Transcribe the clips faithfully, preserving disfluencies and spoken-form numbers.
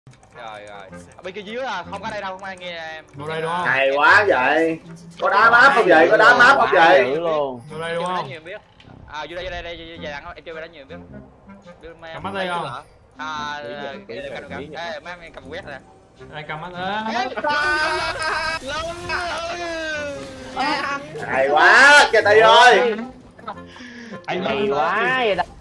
Rồi rồi. Ở bên kia dưới là không có đây đâu, không ai nghe em. Vô đây đúng không? Hay quá vậy. Có đá map không vậy? Có đá map không vậy? Luôn. Vô đây đúng không? Nhiều biết. À vô đây vô đây đây vàng em chơi đá nhiều biết. Cầm mắt đây không? À ê mấy em cầm quét nè. Anh cầm mắt ơi. Hay quá, kìa tay ơi. Anh hay quá vậy đó.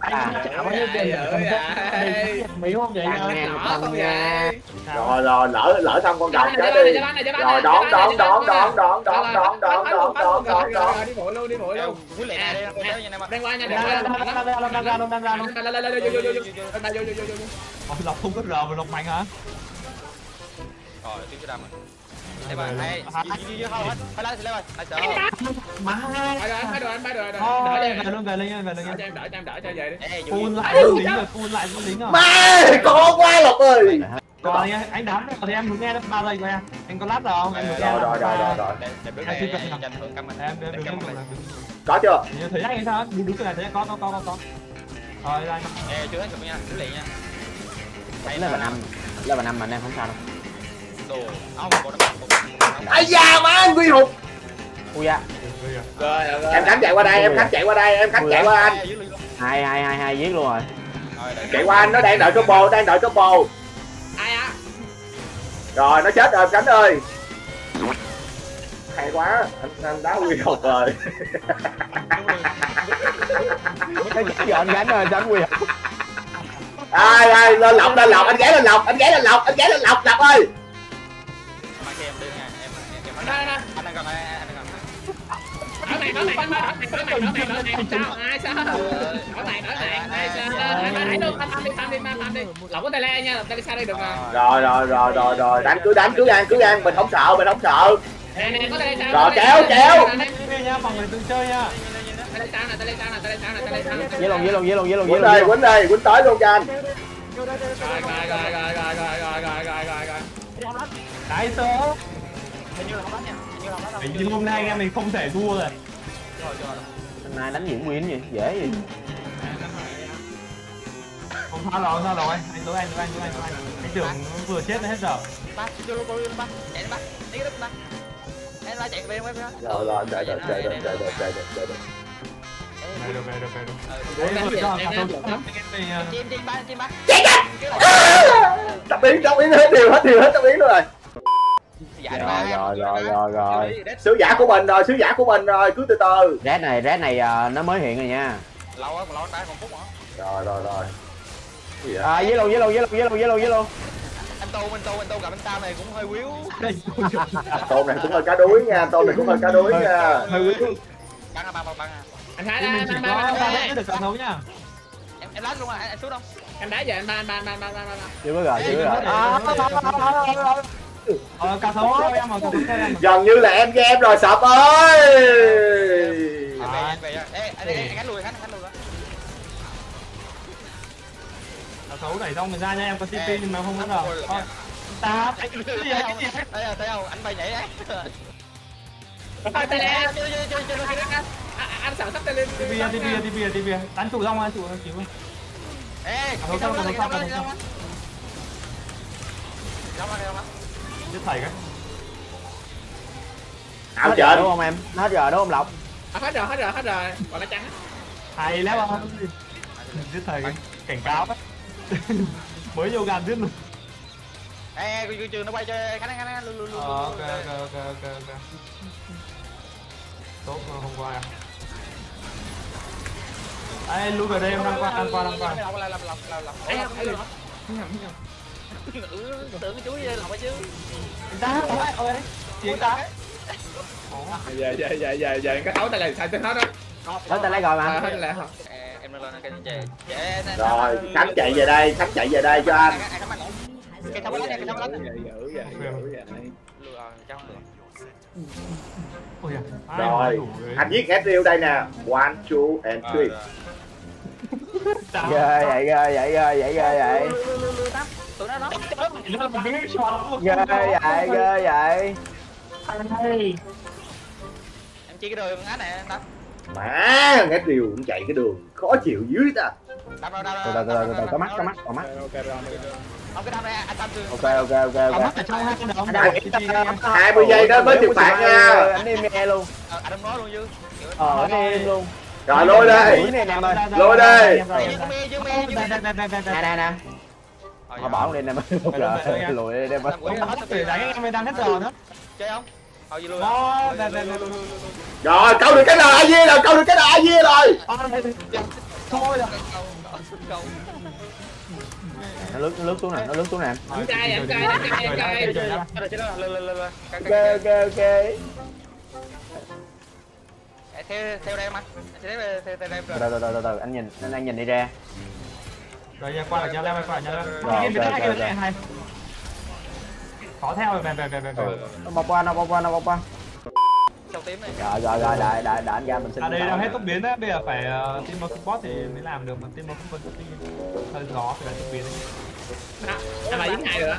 Mỹ không vậy nha. Rồi rồi lỡ lỡ xong con đồng cái đi. Rồi đón đón đón đón đón đón đón đón đón đón đón đón. Đi bộ luôn, đi bộ luôn. Cuối lệ này đây em. Đang qua nha, đang qua. Đang ra luôn, đang ra luôn, đang ra luôn. Lên lên lên vô vô vô vô. Vô vô vô vô. Ôi lọc không có rờ mà lọc mạnh hả? Rồi tiếp cho đâm rồi. Đây bạn, đây, dưới không hết, phải lấy thì lấy rồi, lại sợ. Má. Phải rồi, phải rồi, phải rồi. Đỡ về luôn, về lên nha, về lên nha. Cho em đỡ, cho em đỡ cho về đi. Phun lại lính rồi, phun lại lính rồi. Má, con quá Lộc ơi. Còn anh đám thì em muốn nghe nó ba giây của em. Anh có lát rồi không? Anh Rồi rồi rồi rồi rồi. Để bước này dành thưởng cam mình. Em đưa đứng lên. Có chưa? Thấy anh sao? Đứng cái này thấy có có có có. Rồi đây. Ê chưa hết rồi nha, cứ liền nha. Lên vào năm, lên vào năm mà anh em không sao đâu. Đồ, ông có nó. Ai da má anh Quy Hục. Ui da. Rồi, Em Khánh chạy qua đây, em Khánh chạy qua đây, em Khánh chạy qua anh. Hai hai hai hai giết luôn rồi. Chạy qua anh, nó đang đợi combo, đang đợi combo. ai á? Rồi nó chết rồi Khánh ơi. Hay quá, anh anh đá Quy Hục rồi. Cái gì anh gánh rồi đánh Quy Hục. Ai ai lên Lộc lên Lộc, anh ghé lên Lộc, anh ghé lên Lộc, anh ghé lên Lộc Lộc ơi. Mang cho em đi nha, em em Đây đây. anh đang còn anh đang còn. Đỡ mày, đỡ mày, đỡ mày, đỡ mày, đỡ mày, đỡ mày, sao? Ai sao? Đỡ mày, đỡ mày, ai sao? Ai mà hãy luôn, tham đi, tham đi, tham đi. Lộc có tay le nha, tay xa đây được rồi. Rồi rồi rồi rồi rồi, đánh cứ đánh cứ ăn cứ ăn, mình không sợ, mình không sợ. Nè nè, có tay le sao? Rồi kéo kéo. Nha, mọi người tự chơi nha. Tay le sao nè, tay le sao nè, tay le sao nè, tay le sao nè. Dễ luôn, dễ luôn, dễ luôn, dễ luôn, dễ Quýnh luôn. đây, quýnh đây, quýnh tới luôn cho anh. Rồi rồi rồi rồi rồi rồi rồi rồi rồi rồi rồi. Đại số. Hình như là không đánh nha, hình như là không đánh đâu. Hình như hôm nay anh em mình không thể thua rồi. Rồi rồi. Hôm nay đánh diễn quyền gì, dễ gì. Không sao rồi, sao rồi, anh tối anh tối anh tối anh tối anh. Anh tưởng vừa chết hết rồi. Ba, vô luôn, vô luôn ba, chạy đi ba, đi cái đất ba. Em ba chạy về em ba. Rồi rồi, đợi đợi đợi đợi đợi đợi đợi đợi đợi. Về được, về được, về được. Đấy rồi cho cả chim chim ba, chim ba. Chạy kìa. Tập biến, tập biến hết điều, hết điều, hết tập biến luôn rồi. Rồi rồi rồi rồi rồi. Sứ giả của mình rồi, sứ giả của mình rồi, cứ từ từ. Red này, red này nó mới hiện rồi nha. Lâu á, còn lâu đá còn phút hả? Rồi rồi rồi. À với luôn, với luôn, với luôn, với luôn, với luôn, với luôn. Anh Tô, anh Tô, anh Tô gặp anh Tam này cũng hơi quýu. Tôm này cũng hơi cá đuối nha, tôm này cũng hơi cá đuối nha. Hơi quýu. Bắn à, bắn bắn à. Anh Thái Mình chỉ đã, có ba red được cả thấu nha. Em em lát luôn à, anh xuống đâu? em đá giờ anh ba anh ba anh ba anh ba anh ba. Chưa có rồi, chưa có rồi. Ờ cả thấu em mà cả thấu em. Gần như là em game rồi Sập ơi. Về về. Ê, anh anh gắn lùi, gắn gắn lùi đó. Cả thấu đẩy xong mình ra nha, em có tê pê nhưng mà không có đâu. Ta anh cái gì cái gì? Đây là thấy không? Anh bay nhảy đấy. Thôi tay le. Anh sợ sắp tay lên. tê pê tê pê tê pê tê pê. Đánh chủ xong anh chủ chịu. Ê, không sao không sao không sao. Không ăn không ăn. Chết thầy cái. Ảo chết Đúng không em? Hết rồi đúng không Lộc? Hết rồi, hết rồi, hết rồi. Còn lá trắng. Hay lắm không? Giết thầy cái cảnh cáo á. Mới vô gàn giết luôn. Ê, cô trường nó quay cho khả năng khả năng luôn luôn luôn. Ok ok ok ok ok. Tốt hôm qua à. Ê, lui về đây em đang qua đang qua đang qua. Lọc lại lọc lọc lọc lọc. Ê, không được. Tưởng cái chuối lọc chứ. Ta ơi. Chuyện ta. Dạ dạ dạ dạ dạ cái thấu tay là sai tới hết đó. Hết tay lấy rồi mà. Hết là. Em lên cái chè. Rồi, Khánh chạy về đây, Khánh chạy về đây cho anh. Cái thấu cái thấu lắm. Dữ vậy, dữ vậy. Lùi rồi, trong Ôi à. Rồi, anh viết Ezreal đây nè. One, two and three. Ghê vậy, ghê vậy, ghê vậy, ghê vậy. Tụi nó nó. Ghê vậy, ghê vậy. Em chỉ cái đường á này anh ta. Má, Ezreal cũng chạy cái đường khó chịu dưới ta. Đâm đâu đâu. Từ từ từ từ từ có mắt, có mắt, có mắt. Ok rồi. ông cái đam này anh tam ok ok ok Ông ok mất ở trong hai con đồng. hai mươi giây đó mới trừng phạt nha. Anh em nghe luôn. anh không nói luôn chứ Ờ anh em luôn. Rồi lôi đây. Đuổi này em ơi. Lôi đây. Nè nè nè. Họ bỏ con đi nè mới rồi lùi đi đem. Đánh em đang hết giờ nữa. chơi không thôi gì luôn Đó, Rồi câu được cái nào ai rồi, câu được cái nào ai rồi. thôi rồi. Nó lướt nó lướt xuống nè, nó lướt xuống nè. Anh trai anh trai anh trai anh trai. Ok ok ok. theo theo đây mà theo theo theo đây Từ từ từ từ từ anh nhìn anh đang nhìn đi ra. Rồi nha, qua lại nhau lên, qua lại nhau lên. Rồi, Cái game ok, cái ok, game hay. Khó theo rồi, về về về về. Nó bọc qua, nó bọc qua, nó bọc qua. sau tím này Rồi rồi rồi, đại đại đại anh ra mình xin. À đây đang hết tốc biến á, bây giờ phải uh, team support thì mới làm được, mà team support thì hơi khó phải là tốc biến. Anh mà dính hai rồi đó.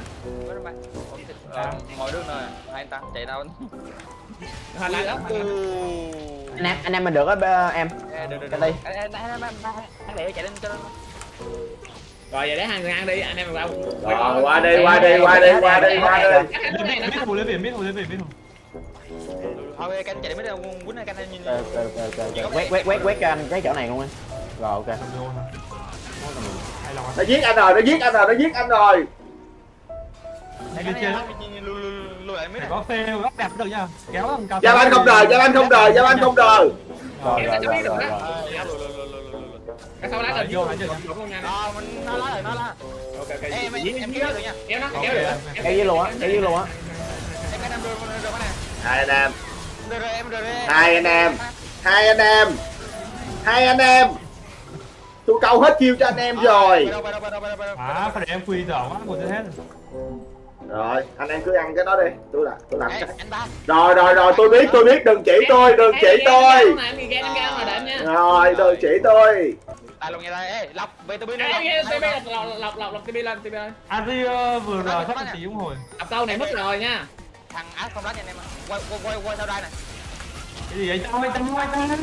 ngồi đứng rồi hai ta chạy đâu Hoàn lại đó. Anh em anh em mình được á em. Cái đi. anh để chạy lên cho nó Rồi giờ để hai người ăn đi, anh em vào. Rồi qua đi, qua đi, qua đi, qua đi, qua đi. Biết hù lên biển, biết hù lên biển, biết hù. thôi canh chạy mới đâu quýnh này canh nhìn Quét quét quét quét cho anh cái chỗ này luôn đi. Rồi ok. Nó giết anh rồi, nó giết anh rồi, nó giết anh rồi. lùi lại mấy Có phê góc đẹp được nha. Kéo thằng cao. Gia Ban không đời, Gia Ban không đời, Gia Ban không đời. Rồi rồi rồi rồi. Cái sau lá Vô lại rồi. chưa? ờ mình nó lá rồi nó lá Ok ok. em em em kéo được nha Kéo nó, kéo được. Kéo dưới luôn á, kéo dưới luôn á. em cái năm rồi rồi nè Hai anh em, rồi rồi em rồi hai anh em, hai anh em, hai anh em. Tôi câu hết chiêu cho anh em rồi. À, phải để em quy dở quá, một hết. Rồi, anh em cứ ăn cái đó đi. Tôi là tôi làm cái. anh ba Rồi rồi rồi, tôi biết, tôi biết, đừng chỉ tôi, đừng chỉ tôi. Rồi, đừng chỉ tôi. tài luôn nha đây ê lọc về tôi biết Ê, nó tê bê lọc lọc lọc lọc tê bê lên, tê bê lên. Azir vừa rồi sắp chỉ ủng hồi. Lọc câu này mất rồi nha. thằng ác không đánh anh em ạ quay quay quay quay sau đây này Cái gì vậy? Tao tao tao tao.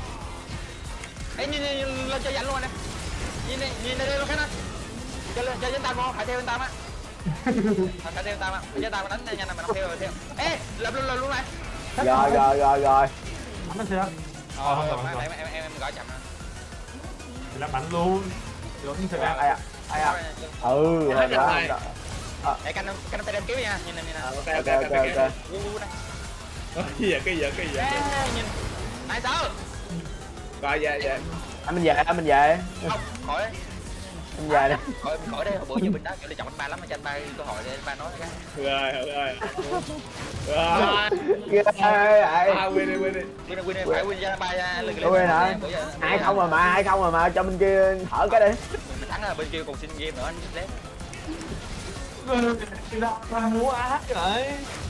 ê nhìn nhìn lên chơi dành luôn anh em nhìn này nhìn đây luôn cái nó chơi lên chơi với tam không phải theo bên tam á phải theo tam á với tam đánh nhanh này mà nó theo rồi theo ê lập luôn luôn này Rồi rồi rồi rồi. Bắn nó chưa? ờ không em em em gọi chậm nè Là bắn luôn. Được không Ai à? Ai à? Ừ, rồi đó. ê canh canh tay đem cứu nha nhìn này nhìn này Ok Ok ok ok. Cái gì cái gì cái gì. nhìn này sao Rồi dạ dạ. Anh mình về, anh mình về. không khỏi Anh về đi. khỏi khỏi đây bữa giờ mình đã kiểu là chọn anh ba lắm mà cho anh ba cơ hội để anh ba nói cái Rồi rồi. Rồi. Ghê vậy. À quên đi quên đi. win win phải win cho anh ba lần Quên hả? Hai không rồi mà, hai không rồi mà cho bên kia thở cái đi. mình thắng là bên kia còn xin game nữa anh lép Tao múa ác vậy.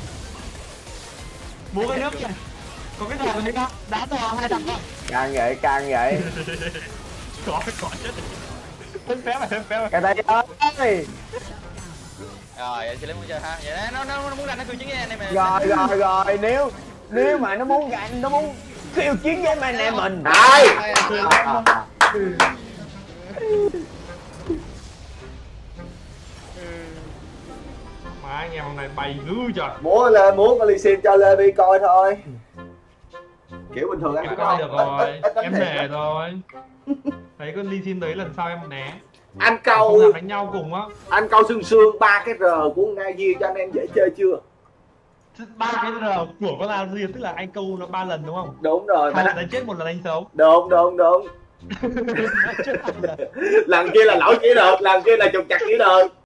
Múa cái nước này. Có cái thằng này không? Đá to hai thằng không? Càng vậy, càng vậy. Có có chết. Thêm phép mà thêm phép mà. Cái tay ơi. rồi anh sẽ lấy muốn chơi ha vậy nó nó nó muốn đánh nó kêu chiến với anh em Rồi rồi rồi, nếu nếu mà nó muốn gạnh, nó muốn khiêu chiến với anh em mình. Đây. Mà anh em hôm nay bay dữ trời. Muốn lên, muốn có ly xin cho lên đi coi thôi. Kiểu bình thường anh Em coi được rồi, em nể rồi. Thấy con Lee Sin đấy lần sau em né. Anh Không câu làm đánh nhau cùng á. anh câu xương xương ba cái R của Ngai cho anh em dễ chơi chưa? Ba cái R của con Azir tức là anh câu nó ba lần đúng không? Đúng rồi. Hai Mà lần đánh chết, một lần đánh xấu. đúng đúng đúng. Lần kia là lỗi kỹ thuật, lần kia là trục chặt kỹ thuật.